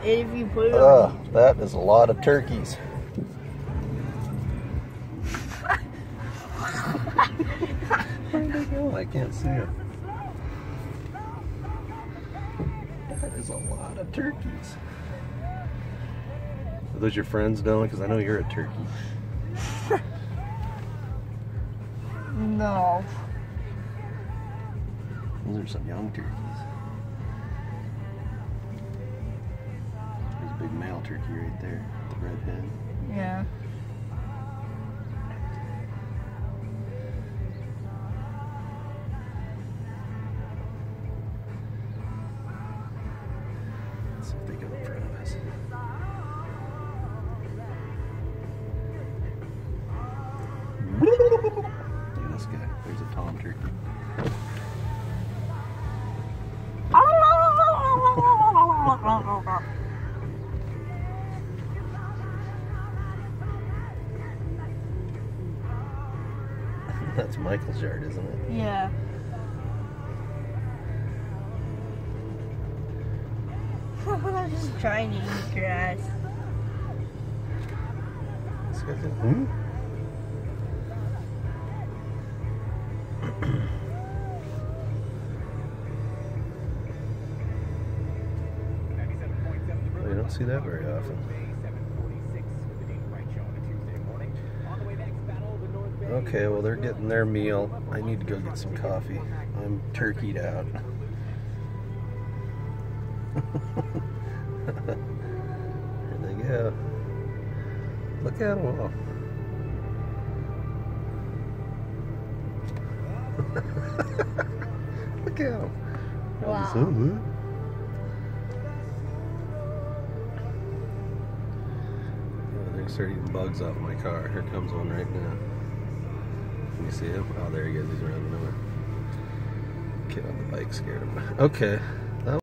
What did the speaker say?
if you put it on. That is a lot of turkeys. Where'd they go? I can't see them. That is a lot of turkeys. Are those your friends, Dylan? Because I know you're a turkey. No. Those are some young turkeys. There's a big male turkey right there, the red hen. Yeah. Let's see if they go in front of us. Look at this guy. There's a tom turkey. That's Michael's yard, isn't it? Yeah. I'm just trying to eat grass. This guy's in. You don't see that very often. Okay, well, they're getting their meal. I need to go get some coffee. I'm turkeyed out. Here they go. Look at them all. Look at them. Wow. They're starting eating bugs off my car. Here comes one right now. Can you see him? Oh, there he goes. He's running over. Kid on the bike scared him. Okay.